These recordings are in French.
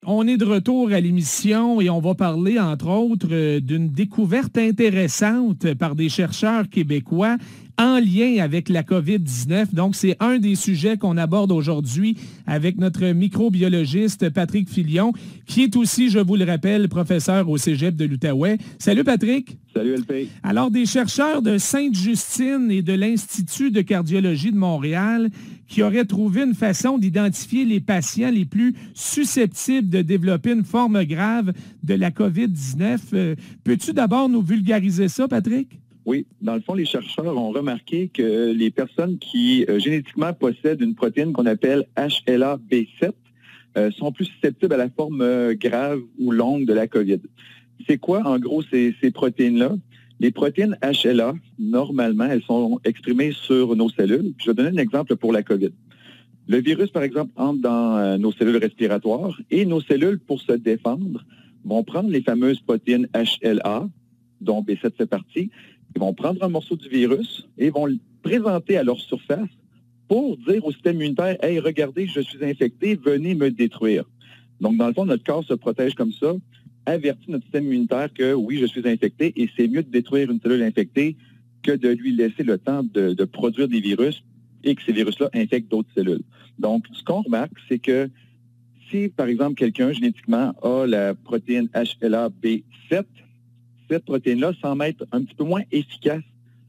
On est de retour à l'émission et on va parler, entre autres, d'une découverte intéressante par des chercheurs québécois en lien avec la COVID-19. Donc, c'est un des sujets qu'on aborde aujourd'hui avec notre microbiologiste Patrick Filion, qui est aussi, je vous le rappelle, professeur au Cégep de l'Outaouais. Salut Patrick. Salut LP. Alors, des chercheurs de Sainte-Justine et de l'Institut de cardiologie de Montréal qui auraient trouvé une façon d'identifier les patients les plus susceptibles de développer une forme grave de la COVID-19. Peux-tu d'abord nous vulgariser ça, Patrick? Oui. Dans le fond, les chercheurs ont remarqué que les personnes qui génétiquement possèdent une protéine qu'on appelle HLA-B7 sont plus susceptibles à la forme grave ou longue de la COVID. C'est quoi, en gros, ces protéines-là? Les protéines HLA, normalement, elles sont exprimées sur nos cellules. Je vais donner un exemple pour la COVID. Le virus, par exemple, entre dans nos cellules respiratoires et nos cellules, pour se défendre, vont prendre les fameuses protéines HLA, dont B7 fait partie. Ils vont prendre un morceau du virus et vont le présenter à leur surface pour dire au système immunitaire « Hey, regardez, je suis infecté, venez me détruire ». Donc, dans le fond, notre corps se protège comme ça, avertit notre système immunitaire que oui, je suis infecté et c'est mieux de détruire une cellule infectée que de lui laisser le temps de produire des virus et que ces virus-là infectent d'autres cellules. Donc, ce qu'on remarque, c'est que si, par exemple, quelqu'un génétiquement a la protéine HLA-B7, cette protéine-là semble être un petit peu moins efficace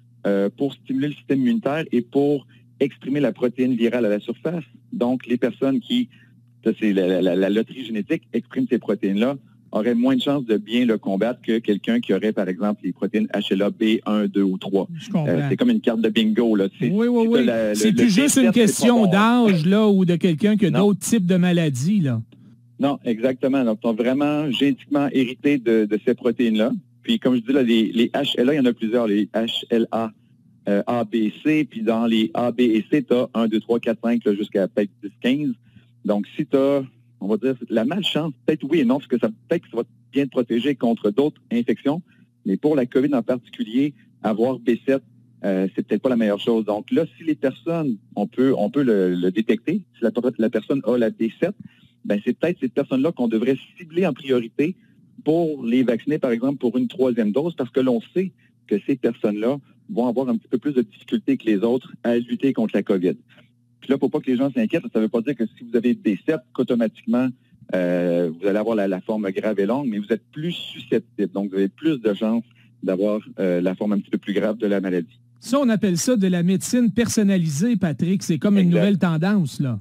pour stimuler le système immunitaire et pour exprimer la protéine virale à la surface. Donc, les personnes qui, ça c'est la loterie génétique, expriment ces protéines-là, auraient moins de chances de bien le combattre que quelqu'un qui aurait, par exemple, les protéines HLA B1, 2 ou 3. C'est comme une carte de bingo. Là. Oui. C'est plus juste une question d'âge là, ou de quelqu'un qui a d'autres types de maladies. Là. Non, exactement. Donc, ils sont vraiment génétiquement hérités de ces protéines-là. Puis, comme je dis, là, les HLA, il y en a plusieurs. Les HLA A, B, C. Puis, dans les A, B et C, tu as 1, 2, 3, 4, 5 là, jusqu'à peut-être 10, 15. Donc, si tu as, on va dire, la malchance, peut-être oui et non, parce que peut-être que ça va bien te protéger contre d'autres infections. Mais pour la COVID en particulier, avoir B7, c'est peut-être pas la meilleure chose. Donc là, si les personnes, on peut le détecter. Si la personne a la B7, ben c'est peut-être ces personnes-là qu'on devrait cibler en priorité pour les vacciner, par exemple, pour une 3e dose, parce que l'on sait que ces personnes-là vont avoir un petit peu plus de difficultés que les autres à lutter contre la COVID. Puis là, il ne faut pas que les gens s'inquiètent. Ça ne veut pas dire que si vous avez B7, qu'automatiquement, vous allez avoir la forme grave et longue, mais vous êtes plus susceptible. Donc, vous avez plus de chances d'avoir la forme un petit peu plus grave de la maladie. Ça, on appelle ça de la médecine personnalisée, Patrick. C'est comme une nouvelle tendance, là.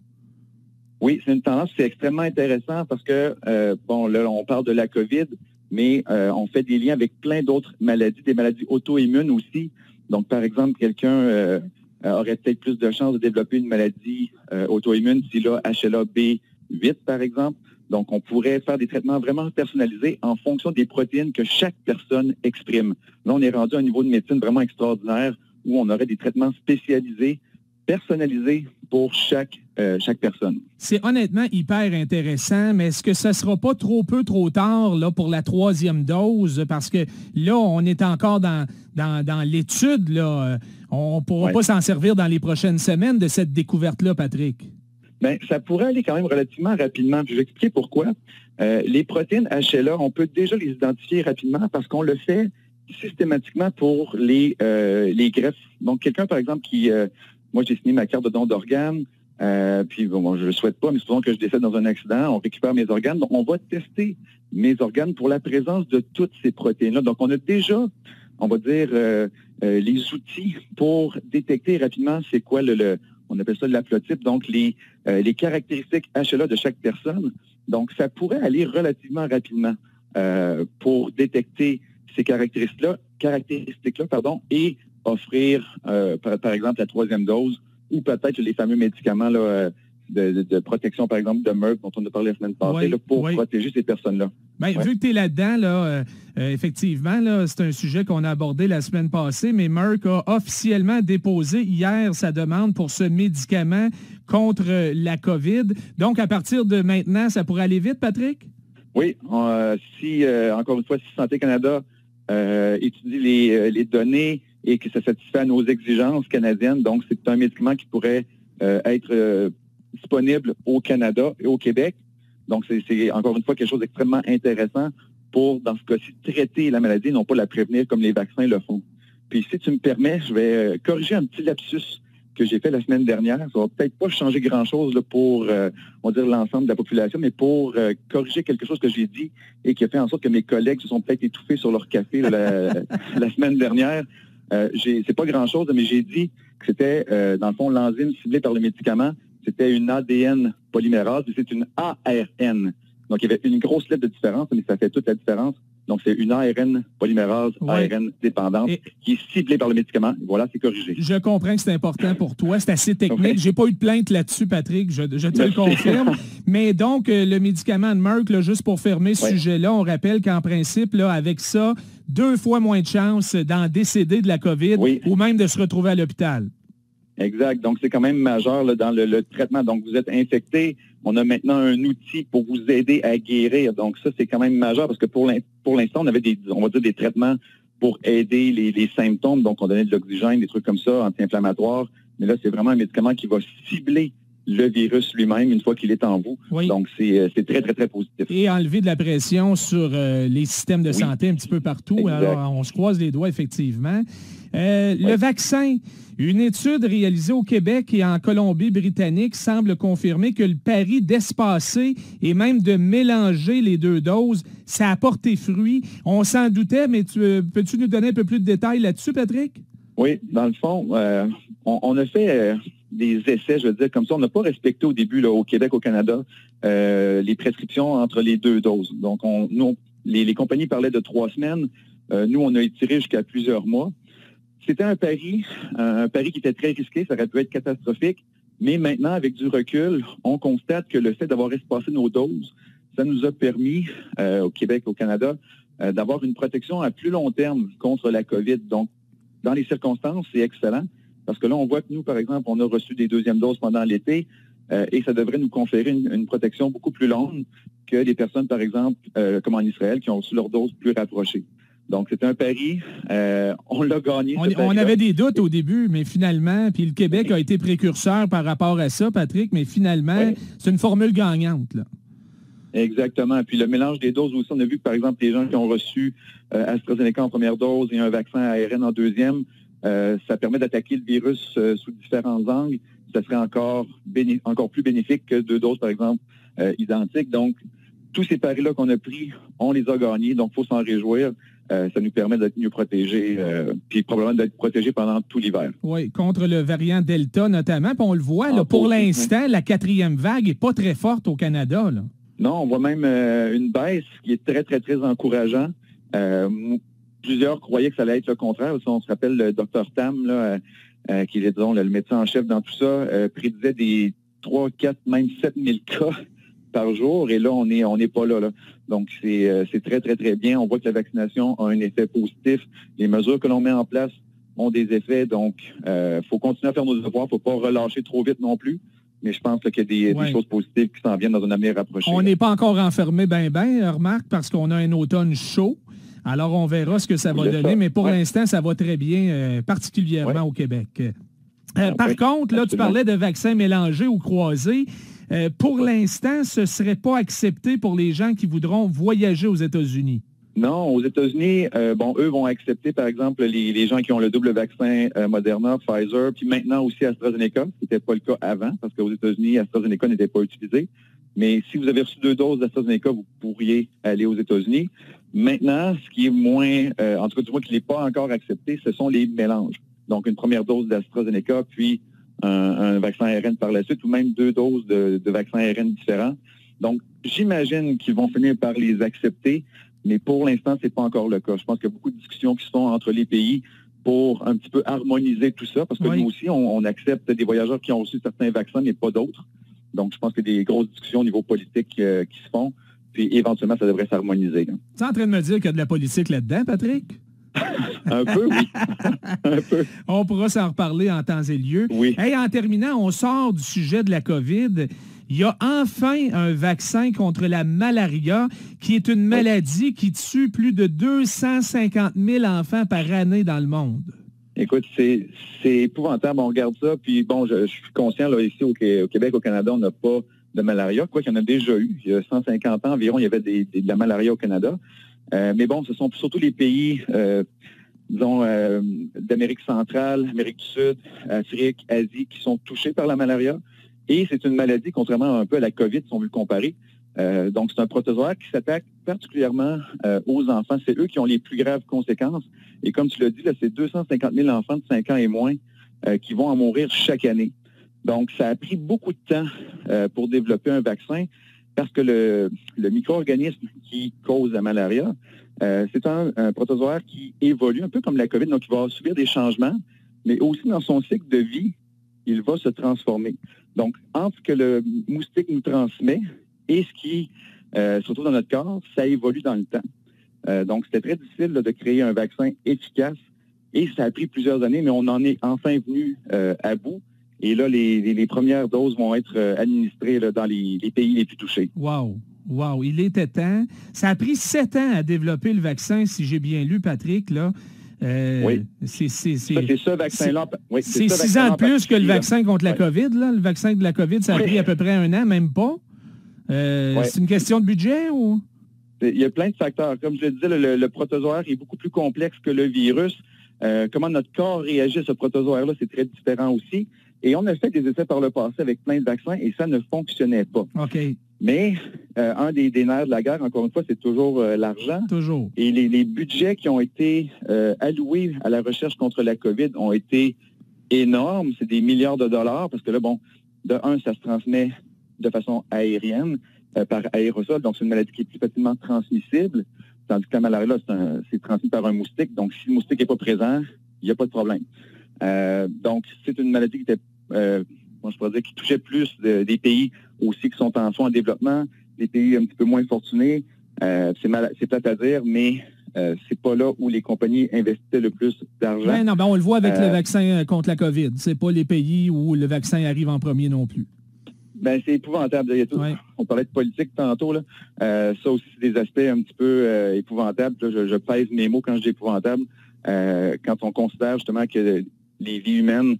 Oui, c'est une tendance. C'est extrêmement intéressant parce que, là, on parle de la COVID, mais on fait des liens avec plein d'autres maladies, des maladies auto-immunes aussi. Donc, par exemple, quelqu'un aurait peut-être plus de chances de développer une maladie auto-immune s'il a HLA-B8, par exemple. Donc, on pourrait faire des traitements vraiment personnalisés en fonction des protéines que chaque personne exprime. Là, on est rendu à un niveau de médecine vraiment extraordinaire où on aurait des traitements spécialisés, personnalisés pour chaque personne. C'est honnêtement hyper intéressant, mais est-ce que ça ne sera pas trop tard là, pour la 3e dose? Parce que là, on est encore dans l'étude. Là. On ne pourra pas s'en servir dans les prochaines semaines de cette découverte-là, Patrick. Bien, ça pourrait aller quand même relativement rapidement. Puis je vais expliquer pourquoi. Les protéines HLA, on peut déjà les identifier rapidement parce qu'on le fait systématiquement pour les greffes. Donc, quelqu'un, par exemple, qui... moi, j'ai signé ma carte de don d'organes, puis je ne le souhaite pas, mais supposons que je décède dans un accident, on récupère mes organes. Donc, on va tester mes organes pour la présence de toutes ces protéines-là. Donc, on a déjà, on va dire, les outils pour détecter rapidement c'est quoi on appelle ça l'haplotype, donc les caractéristiques HLA de chaque personne. Donc, ça pourrait aller relativement rapidement pour détecter ces caractéristiques-là, et offrir, par exemple, la 3e dose ou peut-être les fameux médicaments là, de protection, par exemple, de Merck, dont on a parlé la semaine passée, là, pour protéger ces personnes-là. Bien, vu que tu es là-dedans, là, effectivement, là, c'est un sujet qu'on a abordé la semaine passée, mais Merck a officiellement déposé hier sa demande pour ce médicament contre la COVID. Donc, à partir de maintenant, ça pourrait aller vite, Patrick? Oui. Encore une fois, si Santé Canada étudie les données et que ça satisfait à nos exigences canadiennes, donc c'est un médicament qui pourrait être disponible au Canada et au Québec. Donc, c'est encore une fois quelque chose d'extrêmement intéressant pour, dans ce cas-ci, traiter la maladie, non pas la prévenir comme les vaccins le font. Puis, si tu me permets, je vais corriger un petit lapsus que j'ai fait la semaine dernière. Ça va peut-être pas changer grand-chose là, pour, on va dire, l'ensemble de la population, mais pour corriger quelque chose que j'ai dit et qui a fait en sorte que mes collègues se sont peut-être étouffés sur leur café là, la semaine dernière. C'est pas grand-chose, mais j'ai dit que c'était, dans le fond, l'enzyme ciblée par le médicament, c'était une ADN polymérase et c'est une ARN. Donc, il y avait une grosse lettre de différence, mais ça fait toute la différence. Donc, c'est une ARN polymérase, ARN dépendante, qui est ciblée par le médicament. Voilà, c'est corrigé. Je comprends que c'est important pour toi. C'est assez technique. J'ai pas eu de plainte là-dessus, Patrick. Je te le confirme. Mais donc, le médicament de Merck, là, juste pour fermer ce sujet-là, on rappelle qu'en principe, là, avec ça, 2 fois moins de chances d'en décéder de la COVID ou même de se retrouver à l'hôpital. Exact. Donc, c'est quand même majeur là, dans le traitement. Donc, vous êtes infecté. On a maintenant un outil pour vous aider à guérir. Donc, ça, c'est quand même majeur parce que pour l'instant, on avait on va dire des traitements pour aider les symptômes. Donc, on donnait de l'oxygène, des trucs comme ça, anti-inflammatoires. Mais là, c'est vraiment un médicament qui va cibler le virus lui-même une fois qu'il est en vous. Oui. Donc, c'est très, très, très positif. Et enlever de la pression sur les systèmes de santé un petit peu partout. Exact. Alors, on se croise les doigts, effectivement. Le vaccin, une étude réalisée au Québec et en Colombie-Britannique semble confirmer que le pari d'espacer et même de mélanger les 2 doses, ça a porté fruit. On s'en doutait, mais peux-tu nous donner un peu plus de détails là-dessus, Patrick? Oui, dans le fond, on a fait des essais, je veux dire, comme ça. On n'a pas respecté au début, là, au Québec, au Canada, les prescriptions entre les 2 doses. Donc, les compagnies parlaient de 3 semaines. Nous, on a étiré jusqu'à plusieurs mois. C'était un pari qui était très risqué, ça aurait pu être catastrophique, mais maintenant, avec du recul, on constate que le fait d'avoir espacé nos doses, ça nous a permis, au Québec, au Canada, d'avoir une protection à plus long terme contre la COVID. Donc, dans les circonstances, c'est excellent, parce que là, on voit que nous, par exemple, on a reçu des 2e doses pendant l'été, et ça devrait nous conférer une protection beaucoup plus longue que les personnes, par exemple, comme en Israël, qui ont reçu leur dose plus rapprochée. Donc, c'était un pari. On l'a gagné. On avait des doutes au début, mais finalement, puis le Québec a été précurseur par rapport à ça, Patrick, mais finalement, c'est une formule gagnante, là. Exactement. Puis le mélange des doses aussi, on a vu que, par exemple, les gens qui ont reçu AstraZeneca en première dose et un vaccin ARN en deuxième, ça permet d'attaquer le virus sous différents angles. Ça serait encore plus bénéfique que 2 doses, par exemple, identiques. Donc, tous ces paris-là qu'on a pris, on les a gagnés, donc il faut s'en réjouir. Ça nous permet d'être mieux protégés, puis probablement d'être protégés pendant tout l'hiver. Oui, contre le variant Delta notamment. Puis on le voit, là, pour l'instant, la 4e vague n'est pas très forte au Canada, là. Non, on voit même une baisse qui est très, très, très encourageant. Plusieurs croyaient que ça allait être le contraire. On se rappelle le Dr Tam, là, qui est, disons, le médecin en chef dans tout ça, prédisait des 3, 4, même 7 000 cas par jour, et là, on n'est pas là. Donc, c'est très, très, très bien. On voit que la vaccination a un effet positif. Les mesures que l'on met en place ont des effets, donc il faut continuer à faire nos devoirs, il ne faut pas relâcher trop vite non plus. Mais je pense qu'il y a des choses positives qui s'en viennent dans un avenir rapproché. On n'est pas encore enfermé remarque, parce qu'on a un automne chaud. Alors, on verra ce que ça va donner, mais pour l'instant, ça va très bien, particulièrement au Québec. Par contre, là, tu parlais de vaccins mélangés ou croisés. Pour l'instant, ce ne serait pas accepté pour les gens qui voudront voyager aux États-Unis. Non, aux États-Unis, eux vont accepter, par exemple, les gens qui ont le double vaccin Moderna, Pfizer, puis maintenant aussi AstraZeneca, ce n'était pas le cas avant, parce qu'aux États-Unis, AstraZeneca n'était pas utilisé. Mais si vous avez reçu 2 doses d'AstraZeneca, vous pourriez aller aux États-Unis. Maintenant, ce qui est moins, en tout cas du moins qui n'est pas encore accepté, ce sont les mélanges. Donc, une première dose d'AstraZeneca, puis un vaccin ARN par la suite, ou même 2 doses de vaccins ARN différents. Donc, j'imagine qu'ils vont finir par les accepter, mais pour l'instant, c'est pas encore le cas. Je pense qu'il y a beaucoup de discussions qui se font entre les pays pour un petit peu harmoniser tout ça, parce que nous aussi, on accepte des voyageurs qui ont reçu certains vaccins, mais pas d'autres. Donc, je pense qu'il y a des grosses discussions au niveau politique qui se font, puis éventuellement, ça devrait s'harmoniser. Tu es en train de me dire qu'il y a de la politique là-dedans, Patrick? Un peu, oui. Un peu. On pourra s'en reparler en temps et lieu. Oui. Hey, en terminant, on sort du sujet de la COVID. Il y a enfin un vaccin contre la malaria, qui est une maladie qui tue plus de 250 000 enfants par année dans le monde. Écoute, c'est épouvantable. On regarde ça. Puis bon, je suis conscient, là, ici au Québec, au Canada, on n'a pas de malaria, quoi qu'il y en a déjà eu. Il y a 150 ans environ, il y avait de la malaria au Canada. Mais bon, ce sont surtout les pays, disons, d'Amérique centrale, Amérique du Sud, Afrique, Asie, qui sont touchés par la malaria. Et c'est une maladie, contrairement un peu à la COVID, si on veut le comparer. Donc, c'est un protozoaire qui s'attaque particulièrement aux enfants. C'est eux qui ont les plus graves conséquences. Et comme tu l'as dit, là, c'est 250 000 enfants de 5 ans et moins qui vont en mourir chaque année. Donc, ça a pris beaucoup de temps pour développer un vaccin parce que le micro-organisme qui cause la malaria, c'est un protozoaire qui évolue un peu comme la COVID, donc il va subir des changements, mais aussi dans son cycle de vie, il va se transformer. Donc, entre ce que le moustique nous transmet et ce qui se retrouve dans notre corps, ça évolue dans le temps. Donc, c'était très difficile là, de créer un vaccin efficace et ça a pris plusieurs années, mais on en est enfin venu à bout. Et là, les premières doses vont être administrées là, dans les pays les plus touchés. Wow! Wow! Il était temps. Ça a pris 7 ans à développer le vaccin, si j'ai bien lu, Patrick, là. Oui. C'est ce vaccin-là. Oui, c'est 6 ans de plus que le vaccin contre la COVID, là. Le vaccin de la COVID, ça a pris à peu près 1 an, même pas. C'est une question de budget ou? Il y a plein de facteurs. Comme je le disais, le protozoaire est beaucoup plus complexe que le virus. Comment notre corps réagit à ce protozoaire-là, c'est très différent aussi. Et on a fait des essais par le passé avec plein de vaccins et ça ne fonctionnait pas. OK. Mais un des nerfs de la guerre, encore une fois, c'est toujours l'argent. Toujours. Et les budgets qui ont été alloués à la recherche contre la COVID ont été énormes. C'est des milliards de dollars parce que là, bon, de un, ça se transmet de façon aérienne par aérosol. Donc, c'est une maladie qui est plus facilement transmissible. Tandis que la malaria, là, c'est transmis par un moustique. Donc, si le moustique n'est pas présent, il n'y a pas de problème. Donc, c'est une maladie qui était, moi, je pourrais dire, qui touchait plus des pays aussi qui sont en soins en développement, des pays un petit peu moins fortunés. C'est plate à dire, mais c'est pas là où les compagnies investissaient le plus d'argent. Ben non, ben on le voit avec le vaccin contre la COVID. C'est pas les pays où le vaccin arrive en premier non plus. Ben, c'est épouvantable. Il y a tout. Ouais. On parlait de politique tantôt. Là. Ça aussi, c'est des aspects un petit peu épouvantables. Là, je pèse mes mots quand je dis épouvantable. Quand on considère justement que les vies humaines,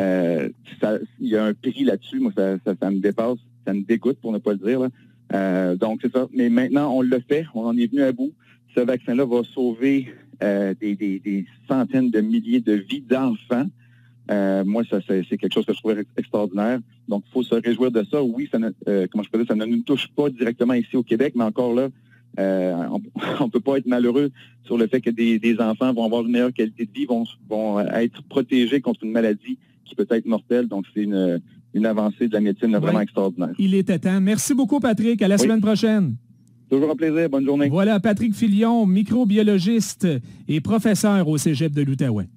il y a un prix là-dessus. Moi, ça me dépasse, ça me dégoûte pour ne pas le dire. Là. Donc, c'est ça. Mais maintenant, on l'a fait. On en est venu à bout. Ce vaccin-là va sauver des centaines de milliers de vies d'enfants. Moi, c'est quelque chose que je trouve extraordinaire. Donc, il faut se réjouir de ça. Oui, ça ne nous touche pas directement ici au Québec, mais encore là, on ne peut pas être malheureux sur le fait que des enfants vont avoir une meilleure qualité de vie, vont être protégés contre une maladie qui peut être mortelle. Donc, c'est une avancée de la médecine vraiment extraordinaire. Il était temps. Merci beaucoup, Patrick. À la semaine prochaine. Toujours un plaisir. Bonne journée. Voilà, Patrick Filion, microbiologiste et professeur au Cégep de l'Outaouais.